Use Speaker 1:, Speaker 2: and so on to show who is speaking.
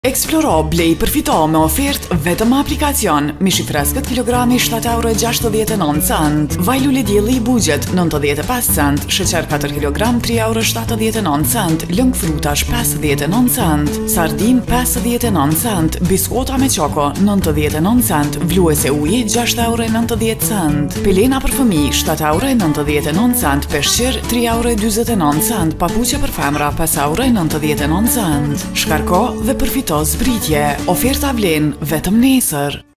Speaker 1: Eksploro, blej, përfito me ofertë vetëm aplikacion. Mishi freskët kilogrami 7,69 cent, vaj lule dielli i buxhet 95 cent, sheqer 4 kg 3,79 cent, lëng frutash 59 cent, sardin 59 cent, biskota me qoko 99 cent, vluese uji 6,90 cent, pelena për fëmijë 7,99 cent, peshqir 3,49 cent, papuqe për femra 5,99 cent. Shkarko dhe përfito zbritje. Oferta vlen vetëm nesër.